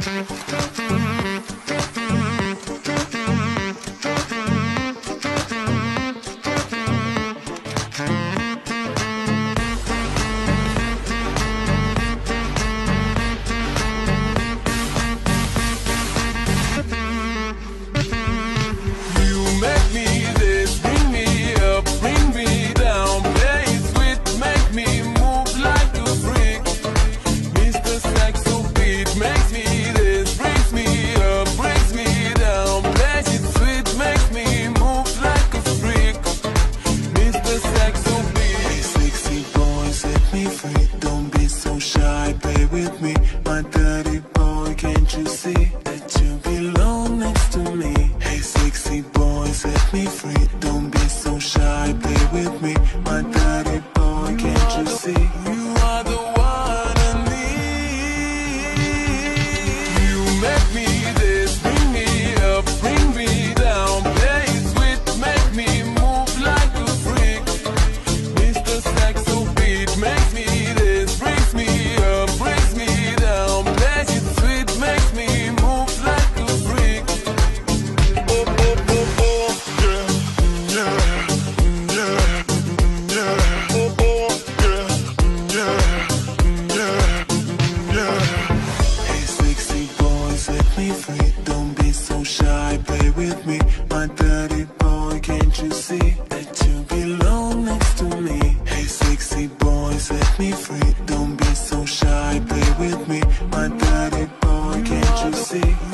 Don't be so shy, play with me, my dirty boy. Can't you see that you belong next to me? Hey, sexy boy, set me free. Don't be so shy, play with me, my dirty boy. Can't you see you are the one I need? You make me this, bring me up, bring me down. Play sweet, make me move like a freak. Mr. Saxo beat makes me this, brings me up, brings me down. Play it sweet, makes me move like a freak. Oh, oh, oh, oh, yeah, yeah, yeah, yeah. Oh, oh, yeah, yeah, yeah, yeah. Hey, sexy boy, set me free. Don't be so shy, play with me, my dirty boy. Can't you see that you belong next to me? Hey, sexy boy, set me free. Don't be so shy, play with me, my dirty boy. Can't you see?